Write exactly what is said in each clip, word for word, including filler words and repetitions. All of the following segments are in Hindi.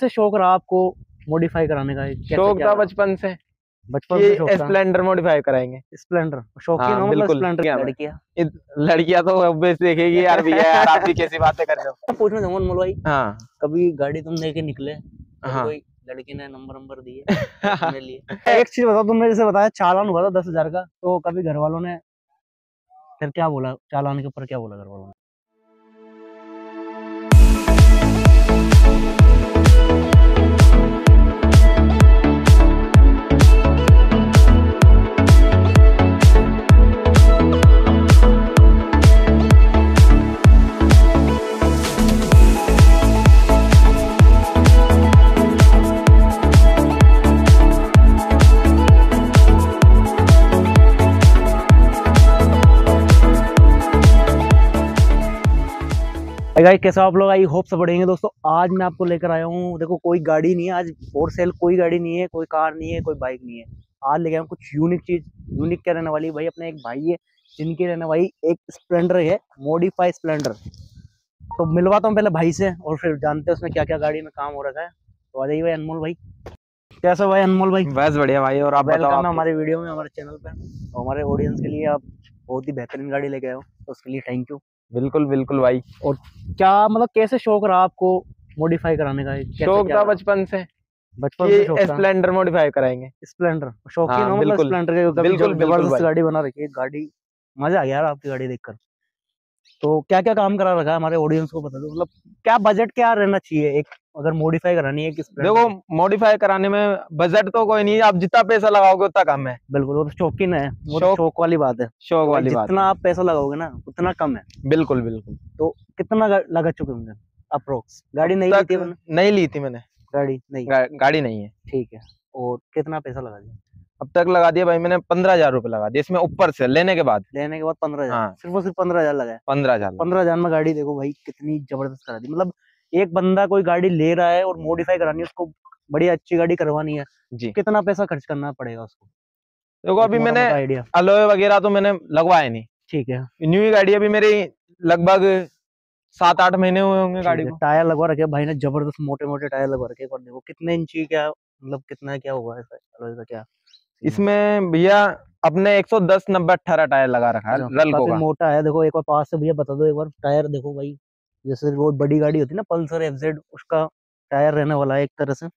कैसे शौक रहा आपको मॉडिफाई कराने का? शौक था बचपन से, बचपन से शौक था स्प्लेंडर मॉडिफाई कराएंगे। स्प्लेंडर शौकीन हाँ, हो मतलब बिल्कुल। स्प्लेंडर? लड़कियां लड़कियां तो ऑब्वियस देखेगी यार, भैया यार आप भी कैसी बातें कर रहे हो। पूछना चाहूंगा अनमोल भाई, हाँ कभी गाड़ी तुम लेके निकले, कभी हाँ कोई लड़की ने नंबर नंबर दिए अपने लिए? एक चीज बताओ, तुमने जैसे बताया चालान हुआ था दस हजार का, तो कभी घर वालों ने फिर क्या बोला? चालान के ऊपर क्या बोला घर वालों ने? गाइस कैसे आप लोग? आई होप सब बढ़ेंगे। दोस्तों आज मैं आपको लेकर आया हूँ, देखो कोई गाड़ी नहीं है आज फॉर सेल, कोई गाड़ी नहीं है, कोई कार नहीं है, कोई बाइक नहीं है। आज लेके आया हूँ कुछ यूनिक चीज। यूनिक क्या रहने वाली है भाई? अपने एक भाई है जिनकी रहने वाली एक स्प्लेंडर है, मॉडिफाई स्प्लेंडर। तो मिलवाता हूँ पहले भाई से और फिर जानते हैं उसमें क्या क्या गाड़ी में काम हो रखा है। तो आ जाइए भाई अनमोल भाई। कैसा भाई अनमोल भाई? बस बढ़िया भाई। और आप बताओ? वेलकम है हमारे वीडियो में, हमारे चैनल पे। और हमारे ऑडियंस के लिए आप बहुत ही बेहतरीन गाड़ी लेके आए हो, तो उसके लिए थैंक यू। बिल्कुल बिल्कुल भाई। और क्या मतलब कैसे शौक रहा आपको मॉडिफाई कराने का? शौक था बचपन से, बचपन से शौक था स्प्लेंडर मॉडिफाई कराएंगे। स्प्लेंडर शौकीन हाँ, हो मतलब बिल्कुल, स्प्लेंडर के? कभी बिल्कुल, बिल्कुल जबरदस्त भाई। गाड़ी बना रखी है, गाड़ी मजा आ गया यार आपकी गाड़ी देखकर। तो क्या क्या काम करा रखा है हमारे ऑडियंस को बता दो, मतलब क्या बजट क्या रहना चाहिए एक अगर मॉडिफाई करानी है? किस देखो मॉडिफाई कराने में बजट तो कोई नहीं है, आप जितना पैसा लगाओगे उतना कम है। बिल्कुल, वो तो शौकीन है, वो तो शौक वाली बात है। शौक तो वाली बात जितना आप पैसा लगाओगे ना उतना कम है। बिल्कुल बिल्कुल। तो कितना लगा चुके होंगे अप्रोक्स? गाड़ी नहीं ली थी मैंने? नहीं ली थी मैंने गाड़ी नहीं गा, गाड़ी नहीं है। ठीक है। और कितना पैसा लगा दिया? अब तक लगा दिया भाई मैंने पंद्रह हजार रुपए लगा दिया इसमें, ऊपर से लेने के बाद लेने के बाद पंद्रह हजार हाँ। सिर्फ और सिर्फ पंद्रह हजार लगा? पंद्रह हजार पंद्रह हजार में गाड़ी देखो भाई कितनी जबरदस्त करा दी। मतलब एक बंदा कोई गाड़ी ले रहा है और मॉडिफाई करानी है उसको, बड़ी अच्छी गाड़ी करवानी है जी, कितना पैसा खर्च करना पड़ेगा उसको? देखो अभी मैंने अलॉय वगैरह तो मैंने लगवाया नहीं, ठीक है। न्यू गाड़ी अभी मेरी लगभग सात आठ महीने हुए होंगे गाड़ी को। टायर लगवा रखे भाई ने, जबरदस्त मोटे मोटे टायर लगवा रखे। और देखो कितने इंची, क्या मतलब कितना क्या हुआ है अलॉय का? क्या इसमें भैया अपने एक सौ दस नब्बे अठारह टायर लगा रखा है रल्को का। मोटा है। देखो एक बार पास से भैया बता दो एक बार, टायर देखो भाई, जैसे वो बड़ी गाड़ी होती है ना पल्सर एफजेड, उसका टायर रहने वाला है एक तरह से।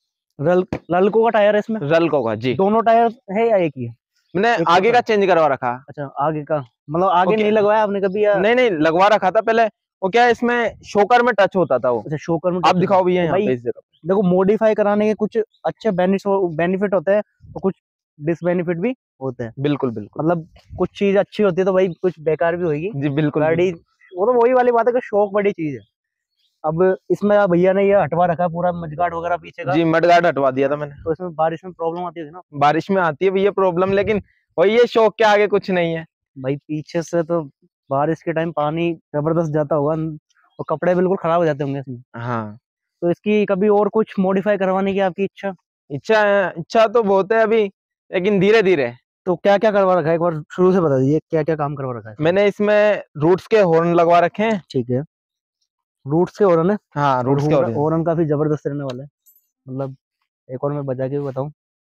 रल रल्को का टायर है इसमें? रल्को का जी। दोनों टायर है या एक ही है? मैंने आगे का चेंज करवा रखा। अच्छा आगे का, मतलब आगे नहीं लगवाया आपने कभी या? नहीं नहीं लगवा रखा था पहले। वो क्या है इसमें शोकर में टच होता था वो। अच्छा शोकर में आप दिखाओ भैया यहाँ पे इस जगह। देखो मॉडिफाई कराने के कुछ अच्छे बेनिफिट होते हैं तो कुछ डिसबेनिफिट भी होते हैं। बिल्कुल बिल्कुल, मतलब कुछ चीज अच्छी होती है तो भाई कुछ बेकार भी होगी जी। बिल्कुल गाड़ी, वो तो वही वाली बात है कि शौक बड़ी चीज है। अब इसमें भैया ने ये हटवा रखा पूरा मडगार्ड वगैरह पीछे का? जी मडगार्ड हटवा दिया था मैंने। तो इसमें बारिश में प्रॉब्लम आती है ना? बारिश में आती है भैया प्रॉब्लम, लेकिन वही ये शौक के आगे कुछ नहीं है भाई। पीछे से तो बारिश के टाइम पानी जबरदस्त जाता होगा और कपड़े बिल्कुल खराब हो जाते होंगे इसमें। हाँ, तो इसकी कभी और कुछ मॉडिफाई करवाने की आपकी इच्छा? इच्छा है, इच्छा तो बहुत है अभी, लेकिन धीरे धीरे। तो क्या क्या करवा रखा है एक बार शुरू से बता दीजिए, क्या क्या काम करवा रखा है? मैंने इसमें रूट्स के हॉर्न लगवा रखे हैं। ठीक है, रूट्स के हॉर्न है? हाँ रूट्स के हॉर्न। हॉर्न काफी जबरदस्त रहने वाला है, मतलब एक और मैं बजा के भी बताऊं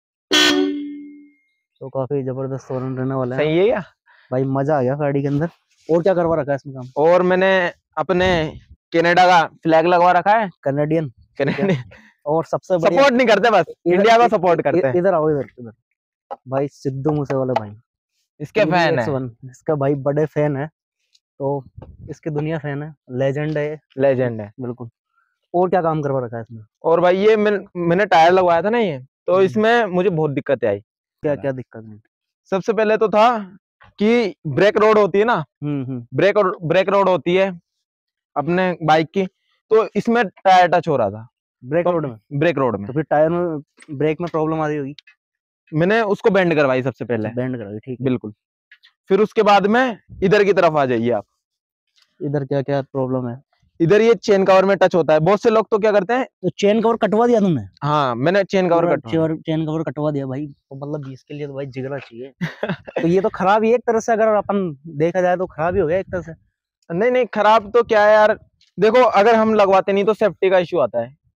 तो काफी जबरदस्त हॉर्न रहने वाला है। सही है क्या भाई? मजा आ गया गाड़ी के अंदर। और क्या करवा रखा है इसमें काम? और मैंने अपने कनाडा का फ्लैग लगवा रखा है, कनेडियन कनेडियन। और सबसे सपोर्ट नहीं करते, बस इंडिया का सपोर्ट करते हैं। इधर आओ, इधर इधर भाई, सिद्धू मूसेवाला भाई इसके फैन है। इसका भाई बड़े फैन है, तो इसकी दुनिया फैन है, लेजेंड है, लेजेंड है बिल्कुल। और क्या काम करवा रखा है इसमें? और भाई ये मैं, मैंने टायर लगवाया था ना ये, तो इसमें मुझे बहुत दिक्कतें आई। क्या क्या दिक्कत है? सबसे पहले तो था कि ब्रेक रोड होती है ना, ब्रेक ब्रेक रोड होती है अपने बाइक की, तो इसमें टायर टच हो रहा था ब्रेक रोड में। ब्रेक रोड में तो फिर टायर में ब्रेक में प्रॉब्लम आ रही होगी। मैंने उसको बेंड करवाई सबसे पहले। बेंड करवाई, ठीक है बिल्कुल। फिर उसके बाद में इधर की तरफ आ जाइए आप। इधर क्या क्या प्रॉब्लम है? इधर ये चेन कवर में टच होता है। बहुत से लोग तो क्या करते हैं, तो चेन कवर कटवा दिया तुमने? हाँ मैंने चेन कवर कटवा चेन कवर कटवा दिया भाई। तो मतलब इसके लिए तो भाई जिगरा चाहिए। तो ये तो खराब ही एक तरह से, अगर अपन देखा जाए तो खराब ही हो गया एक तरह से। नहीं नहीं खराब तो क्या है यार, देखो अगर हम लगवाते नहीं तो सेफ्टी का इश्यू आता है।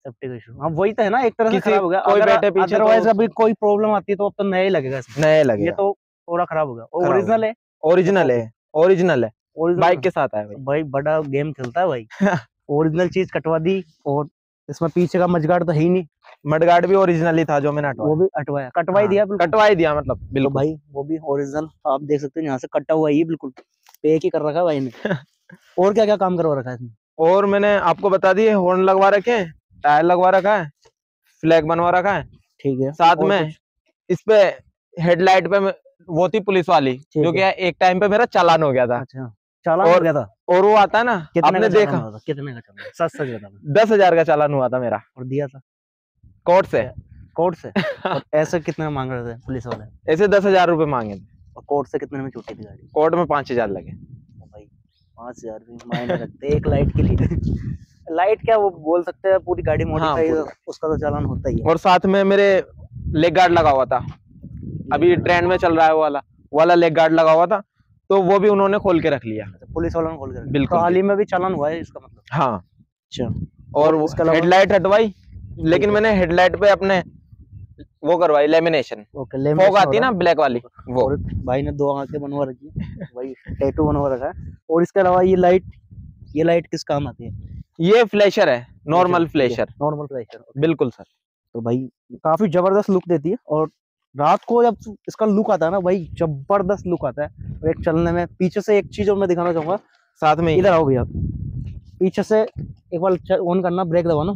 सेफ्टी का इशू, हाँ वही तो है ना, एक तरह से किसी खराब हो गया। कोई अगर बैठे पीछे अदरवाइज तो अभी कोई प्रॉब्लम आती है तो अब तो नया ही लगेगा इसमें, नया ये लगेगा। तो पूरा खराब हो गया। खराब ओरिजिनल है, ओरिजिनल है, ओरिजिनल है, ओरिजिनल बाइक के साथ है भाई। भाई बड़ा गेम खेलता है भाई। ओरिजिनल चीज कटवा दी, और इसमें पीछे का मजगार्ड तो है ही नहीं। मडगार्ड भी ओरिजिनल ही था जो मैंने हटवाया, वो भी हटवाया, कटवा ही दिया बिल्कुल, कटवा ही दिया मतलब तो बिल्कुल। भाई वो भी ओरिजिनल आप देख सकते हो, यहाँ से कटा हुआ ही बिल्कुल, पैक ही कर रखा है भाई ने। और क्या क्या काम करवा रखा है इसमें? और मैंने आपको बता दिए, हॉर्न लगवा रखे हैं, टायर लगवा रखा है, फ्लैग बनवा रखा है, ठीक है। साथ में इस पे हेडलाइट पे वो थी पुलिस वाली, जो कि एक टाइम पे मेरा चालान हो गया था। अच्छा, चालान हो गया था? और वो आता है ना, आपने देखा, कितने का चालान? सच सच बता। दस हजार का चालान हुआ था मेरा, और दिया था कोर्ट से। कोर्ट से? और ऐसे कितने मांग रहे थे पुलिस वाले? ऐसे दस हजार रुपए मांगे थे। और कोर्ट से कितने में छूटी थी गाड़ी? कोर्ट में पांच हजार लगे भाई। पांच हजार भी मायने रखते एक लाइट के लिए। लाइट क्या वो बोल सकते हैं, पूरी गाड़ी मॉडिफाई, हाँ, उसका तो चालान होता ही है। और साथ में मेरे लेग गार्ड लगा हुआ था, अभी ट्रेंड में चल रहा है वो वाला वाला लेग गार्ड लगा हुआ था, तो वो भी उन्होंने खोल के रख लिया। पुलिस वालों ने खोल के रख लिया? बिल्कुल। तो हाल ही में भी चालान हुआ है इसका मतलब? हाँ। अच्छा। और हेडलाइट हटवाई, लेकिन मैंने हेडलाइट पे अपने वो करवाई लेमिनेशन, फोग आती है ना ब्लैक वाली, वो भाई ने दो आंखें बनवा रखी है, भाई टैटू बनवा रखा है। और इसके अलावा ये लाइट, ये लाइट किस काम आती है? ये फ्लैशर है, नॉर्मल फ्लैशर, नॉर्मल फ्लैशर। बिल्कुल सर। तो भाई काफी जबरदस्त लुक देती है, और रात को जब इसका लुक आता है ना भाई, जबरदस्त लुक आता है। और एक चलने में, पीछे से एक चीज और मैं दिखाना चाहूंगा, साथ में इधर आओ भैया, पीछे से एक बार ऑन करना, ब्रेक दबाना,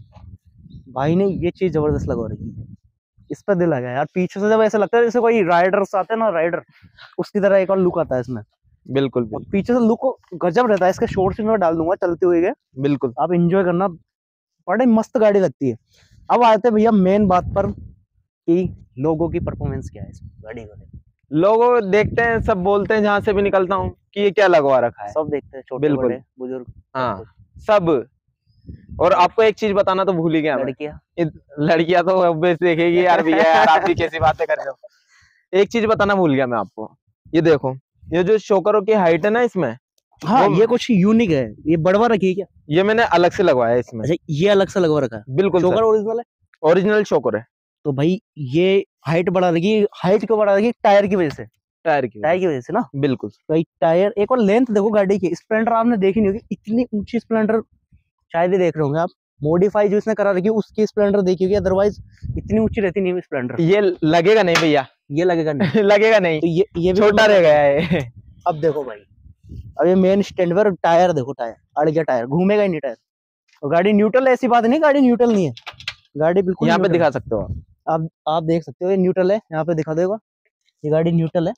भाई ने ये चीज जबरदस्त लगा रखी है, इस पर दिल आ गया यार। पीछे से जब ऐसा लगता है जैसे कोई राइडर्स आते हैं ना, राइडर, उसकी तरह एक और लुक आता है इसमें। बिल्कुल, बिल्कुल। पीछे से लुक गजब रहता है। इसके शॉर्ट्स में डाल दूंगा चलते हुए, बिल्कुल आप एंजॉय करना, बड़े मस्त गाड़ी लगती है। अब आते भैया मेन बात पर कि लोगों की परफॉर्मेंस क्या है इस गाड़ी को। लोगों देखते हैं, सब बोलते हैं जहां से भी निकलता हूँ कि ये क्या लगवा रखा है, सब देखते हैं, छोटे बड़े बुजुर्ग, हाँ सब। और आपको एक चीज बताना तो भूल ही गया, लड़कियां लड़कियां तो ऑब्वियस देखेगी यार, भैया यार आप भी कैसी बातें कर रहे हो। एक चीज बताना भूल गया मैं आपको, ये देखो, ये जो शोकरों की हाइट है ना इसमें, हाँ ये कुछ यूनिक है। ये बढ़वा रखी है क्या? ये मैंने अलग से लगवाया है इसमें। अच्छा, ये अलग से लगवा रखा है? बिल्कुल। शोकर ओरिजिनल है? ओरिजिनल शोकर है। तो भाई ये हाइट बढ़ा रखी है, हाइट क्यों बढ़ा रखी है? टायर की वजह से। टायर की टायर की वजह से ना? बिल्कुल भाई टायर, एक और लेंथ देखो गाड़ी की। स्प्लेंडर आपने देखी नहीं होगी, इतनी ऊंची स्प्लेंडर शायद ही देख रहे होंगे आप। मॉडिफाई जो इसने करा रखी है उसकी स्प्लेंडर देखी होगी, अदरवाइज इतनी ऊंची रहती नहीं स्प्लेंडर। ये लगेगा नहीं भैया, ये लगेगा नहीं। लगेगा नहीं, तो ये ये भी छोटा रह गया है। अब देखो भाई, अब ये मेन स्टैंड पर टायर देखो, टायर अड़ गया, टायर घूमेगा ही नहीं टायर। और गाड़ी न्यूट्रल है, ऐसी बात नहीं गाड़ी न्यूट्रल नहीं है, गाड़ी बिल्कुल। यहाँ पे दिखा सकते हो आप आप देख सकते हो, ये न्यूट्रल है, यहाँ पे दिखा देगा, ये गाड़ी न्यूट्रल है,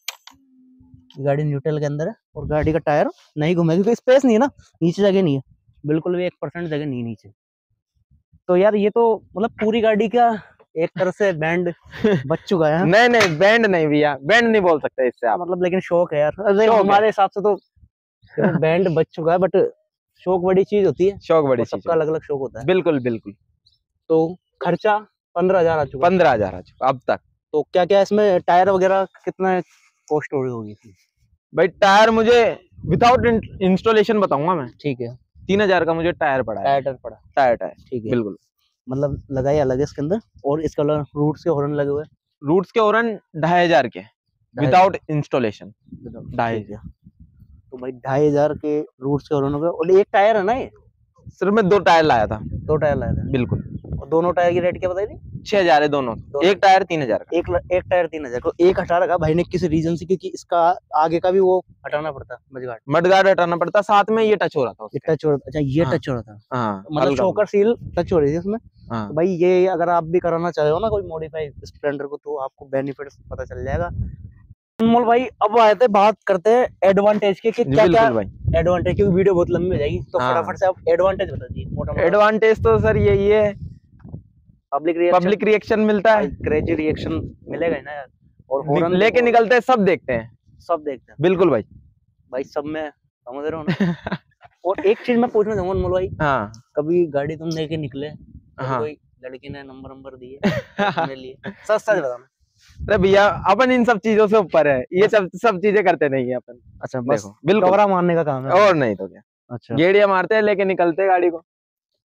ये गाड़ी न्यूट्रल के अंदर है। और गाड़ी का टायर नहीं घूमेगा क्योंकि स्पेस नहीं है ना, नीचे जगह नहीं है, बिल्कुल भी एक परसेंट जगह नहीं नीचे। तो यार ये तो मतलब पूरी गाड़ी का एक तरह से बैंड बच चुका है। नहीं नहीं बैंड नहीं भैया, बैंड नहीं बोल सकते इससे आप, मतलब लेकिन शौक है यार, हमारे हिसाब से तो बैंड बच चुका है, बट शौक बड़ी चीज होती है, शौक बड़ी चीज, सबका अलग अलग शौक होता है। बिल्कुल बिल्कुल। तो खर्चा पंद्रह हजार आ चुका, पंद्रह हजार आ चुका अब तक। तो क्या क्या इसमें टायर वगैरह कितना कॉस्ट हो रही होगी? भाई टायर मुझे विदाउट इंस्टॉलेशन बताऊंगा मैं, ठीक है, तीन हजार का मुझे टायर पड़ा है। टायर पड़ा टायर टायर ठीक है, बिल्कुल। मतलब लगाई अलग है इसके अंदर, और इसके अलावा रूट्स के हॉर्न लगे हुए, रूट्स के हॉर्न ढाई हजार के विदाउट इंस्टॉलेशन, ढाई हजार। तो भाई ढाई हजार के रूट्स के हॉर्न हो गए। और एक टायर है ना, ये सिर्फ मैं दो टायर लाया था, दो टायर लाया था, बिल्कुल। और दोनों टायर की रेट क्या बताई थी? छह हजार है दोनों, दोनों। एक टायर तीन हजार एक एक टायर तीन हजार को एक हटा रखा भाई ने किसी रीजन से, क्योंकि इसका आगे का भी वो हटाना पड़ता, मडगार्ड मडगार्ड हटाना पड़ता, साथ में ये टच हो रहा था, ये टच हो रहा था। अच्छा ये टच हो रहा था, हाँ, मतलब शॉकर सील टच हो रही थी उसमें। हाँ। तो भाई ये अगर आप भी कराना चाह रहे हो ना कोई मॉडिफाई स्प्लेंडर को, तो आपको बेनिफिट पता चल जाएगा। अनमोल भाई अब आए थे, बात करते हैं एडवांटेज के, कि क्या क्या एडवांटेज, क्योंकि वीडियो बहुत लंबी हो जाएगी, तो फटाफट से आप एडवांटेज बता दीजिए। एडवांटेज तो सर यही है, पब्लिक रिएक्शन, पब्लिक रिएक्शन मिलता है, क्रेजी रिएक्शन मिलेगा ना यार। और हॉर्न लेके निकलते हैं, सब देखते हैं, सब देखते हैं, बिल्कुल भाई। भाई सब में समझ रहे हो ना। और एक चीज मैं पूछना चाहूंगा अनमोल भाई, हाँ, कभी गाड़ी तुम लेके निकले, हाँ, कोई लड़की ने नंबर नंबर दिए अपने लिए, सच सच बताना। अरे भैया अपन इन सब चीजों से ऊपर है, ये सब सब चीजें करते नहीं है अपन। अच्छा बस बिल्कुल कवरा मारने का काम है, और नहीं तो क्या। अच्छा गेड़िया मारते हैं, लेके निकलते हैं गाड़ी को।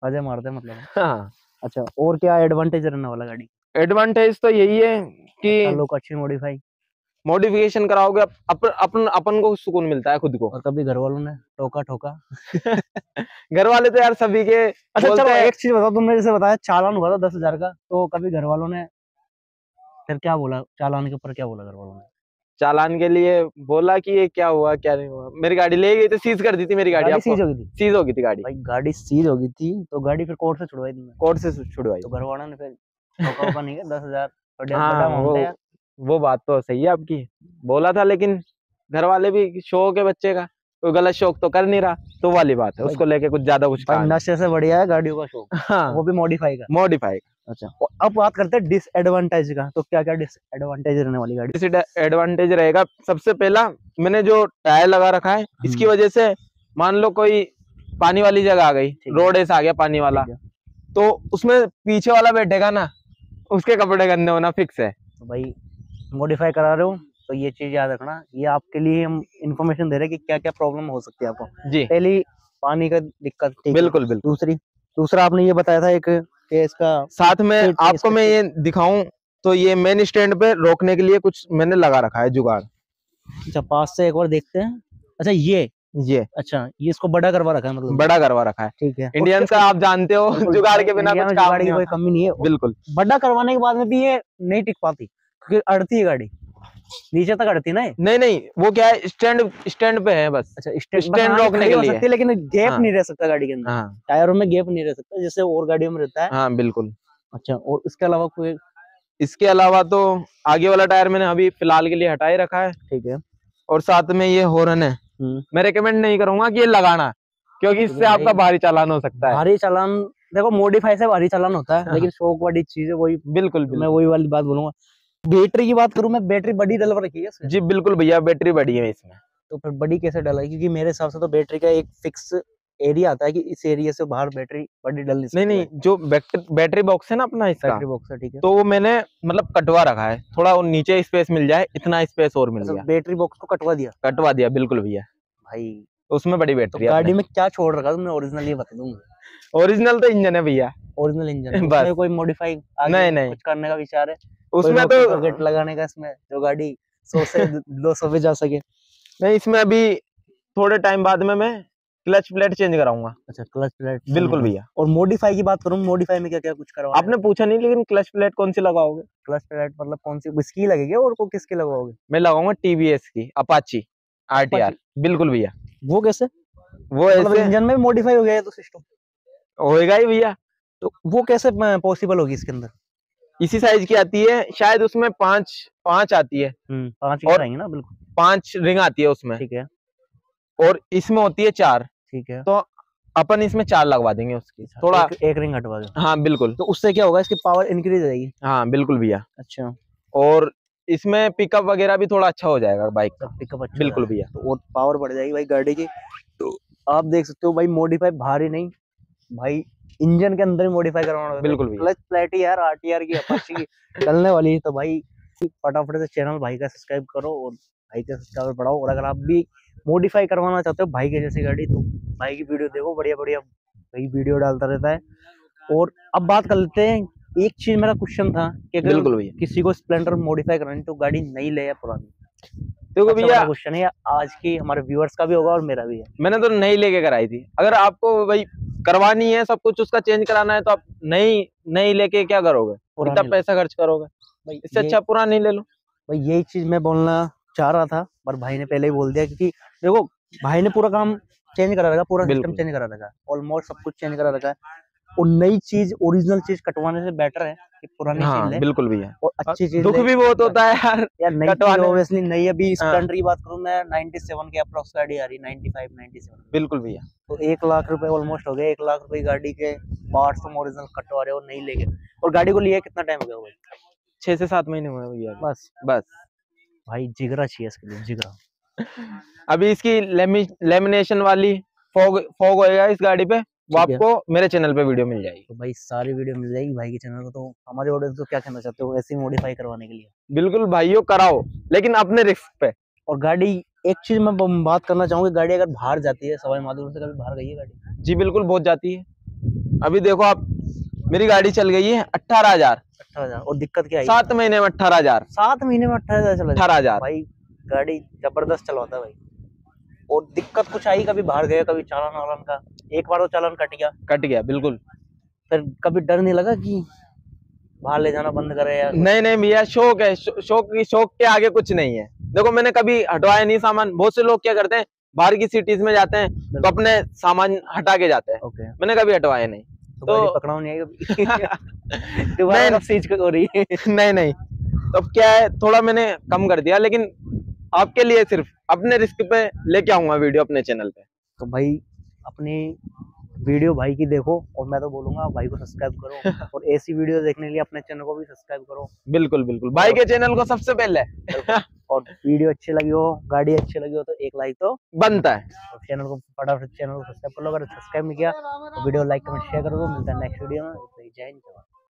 मजे मारते हैं मतलब। हाँ। अच्छा, और क्या एडवांटेज रहने वाला गाड़ी? एडवांटेज तो यही है कि लोग अच्छी मॉडिफाई मॉडिफिकेशन कराओगे अपन अपन अपन को सुकून मिलता है खुद को। और कभी घर वालों ने टोका ठोका? घर वाले तो यार सभी के। अच्छा चलो एक चीज बताओ, तुमने जैसे बताया चालान हुआ था दस हजार का, तो कभी घर वालों ने फिर क्या बोला? चालान के ऊपर क्या बोला घर वालों ने? चालान के लिए बोला कि ये क्या हुआ क्या नहीं हुआ। मेरी गाड़ी ले गई तो सीज कर दी थी मेरी गाड़ी। गाड़ी सीज हो गई थी? सीज हो गई थी गाड़ी। भाई गाड़ी सीज हो गई थी तो गाड़ी फिर कोर्ट से छुड़वाई तुमने? कोर्ट से छुड़वाई। तो घर वालों ने फिर टोका वोका नहीं किया? दस हजार हाँ वो वो बात तो सही है आपकी, बोला था, लेकिन घर वाले भी शौक है बच्चे का, कोई गलत शौक तो कर नहीं रहा, तो वाली बात है, उसको लेके कुछ ज्यादा कुछ कहा। नशे से बढ़िया है गाड़ियों का शौक। हाँ वो भी मॉडिफाई का। मॉडिफाई का। अच्छा, अब बात करते हैं डिसएडवांटेज का, तो क्या क्या डिसएडवांटेज रहने वाली गाड़ी? डिसएडवांटेज रहेगा सबसे पहला, मैंने जो टायर लगा रखा है इसकी वजह से मान लो कोई पानी वाली जगह आ गई, रोड ऐसा आ गया पानी वाला, तो उसमें पीछे वाला बैठेगा ना, उसके कपड़े गंदे होना फिक्स है। तो भाई मॉडिफाई करा रहे हो तो ये चीज याद रखना, ये आपके लिए हम इन्फॉर्मेशन दे रहे हैं कि क्या क्या प्रॉब्लम हो सकती है आपको जी। पहली पानी का दिक्कत, बिल्कुल बिल्कुल। दूसरी दूसरा आपने ये बताया था एक कि इसका साथ में आपको मैं ये दिखाऊं तो ये मेन स्टैंड पे रोकने के लिए कुछ मैंने लगा रखा है जुगाड़। अच्छा पास से एक बार देखते हैं। अच्छा ये ये अच्छा ये इसको बड़ा करवा रखा है, मतलब बड़ा करवा रखा है। ठीक है, इंडियन का आप जानते हो जुगाड़ के बिना कुछ काम की कोई कमी नहीं है। बिल्कुल, बड़ा करवाने के बाद में भी ये नहीं टिक पाती क्योंकि अड़ती है गाड़ी, नीचे तक अड़ती ना। नहीं नहीं वो क्या है, स्टैंड स्टैंड पे है बस। अच्छा स्टैंड रोकने के लिए, लेकिन गैप नहीं रह सकता गाड़ी के अंदर, टायरों में गैप नहीं रह सकता जैसे और गाड़ियों में रहता है। हाँ बिल्कुल। अच्छा, और इसके अलावा कोई? इसके अलावा तो आगे वाला टायर मैंने अभी फिलहाल के लिए हटा ही रखा है। ठीक है, और साथ में ये हॉर्न है, मैं रेकमेंड नहीं करूंगा कि ये लगाना, क्योंकि इससे आपका भारी चालान हो सकता है। भारी चालान देखो, मॉडिफाई से भारी चालान होता है, लेकिन शौक वाली चीज है वही। बिल्कुल, मैं वही वाली बात बोलूंगा। बैटरी की बात करूं मैं, बैटरी बड़ी डलवा रखी है इसमें? जी बिल्कुल भैया, बैटरी बड़ी है इसमें। तो फिर बड़ी कैसे डलाई? क्योंकि मेरे हिसाब से तो बैटरी का एक फिक्स एरिया आता है कि इस एरिया से बाहर बैटरी बड़ी डल नहीं सकती। नहीं नहीं, जो बैटरी बॉक्स है ना अपना इसका, बैटरी बॉक्स है, ठीक है, तो वो मैंने मतलब कटवा रखा है, थोड़ा नीचे स्पेस मिल जाए, इतना स्पेस और मिल गया। बैटरी बॉक्स को कटवा दिया? कटवा दिया बिल्कुल भैया। भाई उसमें बड़ी बैटरी है। गाड़ी में क्या छोड़ रखा तुमने ओरिजिनल, ये बता दूंगा। ओरिजिनल तो इंजन है भैया, ओरिजिनल इंजन, बस कोई मॉडिफाई नहीं नहीं कुछ करने का विचार है उसमें? तो गेट लगाने का इसमें, जो गाड़ी सौ से दो सौ पे जा सके? नहीं, इसमें अभी थोड़े टाइम बाद में मैं क्लच प्लेट चेंज कराऊंगा। अच्छा क्लच प्लेट, बिल्कुल भैया। और मॉडिफाई की बात करूं, मॉडिफाई में क्या क्या कुछ करवाना? आपने पूछा नहीं, लेकिन क्लच प्लेट कौन सी लगाओगे? क्लच प्लेट मतलब कौन सी, इसकी लगेगी और को किसकी लगाओगे? मैं लगाऊंगा टीवीएस की अपाची आरटीआर। बिल्कुल भैया। वो कैसे? वो मतलब इंजन में मॉडिफाई हो गया है तो सिस्टम होएगा ही भैया। तो वो कैसे पॉसिबल होगी इसके अंदर? इसी साइज की आती है शायद, उसमें पांच पांच आती है। पांच और आएंगे ना, बिल्कुल पांच रिंग आती है उसमें, ठीक है, और इसमें होती है चार, ठीक है, तो अपन इसमें चार लगवा देंगे उसकी, थोड़ा एक, एक रिंग हटवा दो। हाँ बिल्कुल। तो उससे क्या होगा, इसकी पावर इंक्रीज हो जाएगी? हाँ बिल्कुल भैया। अच्छा, और इसमें पिकअप वगैरह भी थोड़ा अच्छा हो जाएगा बाइक का, पिकअप अच्छा, बिल्कुल भैया, तो और पावर बढ़ जाएगी भाई गाड़ी की। तो आप देख सकते हो भाई, मॉडिफाई भारी नहीं भाई, इंजन के अंदर ही मॉडिफाई करवाना। बिल्कुल क्लच प्लेट यार आरटीआर की अपाची की चलने वाली है, तो भाई फटाफट से चैनल भाई का सब्सक्राइब करो और भाई के सब्सक्राइबर बढ़ाओ। और अगर आप भी मॉडिफाई करवाना चाहते हो भाई के जैसी गाड़ी, तो भाई की वीडियो देखो, बढ़िया बढ़िया भाई वीडियो डालता रहता है। और अब बात कर लेते हैं, एक चीज मेरा क्वेश्चन था कि अगर किसी को स्प्लेंडर मॉडिफाई करानी तो गाड़ी नई ले या पुरानी? देखो भैया, क्वेश्चन है आज की, हमारे व्यूअर्स का भी होगा और मेरा भी है। मैंने तो नई लेके कराई थी। अगर आपको भाई करवानी है, सब कुछ उसका चेंज कराना है, तो आप नई नई लेके क्या करोगे, इतना पैसा खर्च करोगे, इससे अच्छा पुरानी ले लो। भाई यही चीज मैं बोलना चाह रहा था, पर भाई ने पहले ही बोल दिया, क्योंकि देखो भाई ने पूरा काम चेंज करा रखा, पूरा सिस्टम चेंज करा रखा, ऑलमोस्ट सब कुछ चेंज करा रखा है, और नई चीज ओरिजिनल चीज कटवाने से बेटर है कि पुरानी हाँ, चीज ले। बिल्कुल भैया, और अच्छी चीज, दुख भी बहुत होता है यार यार नई चीज ऑब्वियसली नई। अभी स्प्लेंडर की बात करूं मैं, सत्तानवे की अप्रॉक्स गाड़ी आ रही, पचानवे सत्तानवे। बिल्कुल भैया, तो एक लाख रुपए ऑलमोस्ट हो गए, एक लाख रुपए गाड़ी के पार्ट्स तुम ओरिजिनल कटवा रहे हो नहीं लेके। और गाड़ी को लिया कितना टाइम हो गया? भाई छह से सात महीने हुए भैया, बस बस। भाई जिगरा चाहिए इसके लिए, जिगरा। अभी इसकी लेमिनेशन वाली फॉग फॉग होएगा इस गाड़ी पे, वो आपको मेरे चैनल पे वीडियो मिल जाएगी। तो भाई सारी वीडियो मिल जाएगी भाई के चैनल पे। तो हमारे ऑडियंस को क्या कहना चाहते हो ऐसी मॉडिफाई करवाने के लिए? बिल्कुल भाइयों, कराओ, लेकिन अपने रिस्क पे। और गाड़ी, एक चीज मैं बात करना चाहूंगा, गाड़ी अगर बाहर जाती है, सवाई माधोपुर से कभी बाहर गई है गाड़ी? जी बिल्कुल, बहुत जाती है। अभी देखो आप, मेरी गाड़ी चल गई है अठारह हजार अठारह हजार और दिक्कत क्या है? सात महीने में अठारह हजार सात महीने में अठारह हजार चला अठारह हजार भाई, गाड़ी जबरदस्त चलवाता है भाई। और दिक्कत कुछ आई? कभी बाहर गया, कभी चालान वालान का? एक बार तो चालान कट गया? कट गया बिल्कुल। फिर कभी डर नहीं लगा कि बाहर ले जाना बंद करे या? नहीं नहीं भैया, शौक है, शौक की शौक के आगे कुछ नहीं है। देखो मैंने कभी हटवाया नहीं सामान। बहुत से लोग क्या करते हैं, बाहर की सिटीज में जाते हैं तो अपने सामान हटा के जाते हैं। ओके। मैंने कभी हटवाया नहीं। तो, तो पकड़ाओ नहीं है कभी? दोबारा सीज हो रही है? नहीं नहीं तो क्या है, थोड़ा मैंने कम कर दिया, लेकिन आपके लिए सिर्फ अपने रिस्क पे लेके आऊंगा वीडियो अपने चैनल पे। तो भाई अपनी वीडियो भाई की देखो, और मैं तो बोलूंगा भाई को सब्सक्राइब करो और ऐसी वीडियो देखने के लिए अपने चैनल को भी सब्सक्राइब करो। बिल्कुल बिल्कुल, भाई के चैनल को सबसे पहले और वीडियो अच्छी लगी हो, गाड़ी अच्छी लगी हो तो एक लाइक तो बनता है। और चैनल को फटाफट चैनल को सब्सक्राइब कर लो। अगर सब्सक्राइब नहीं किया तो वीडियो लाइक कमेंट शेयर कर दो। मिलता है नेक्स्ट वीडियो में। जय हिंद।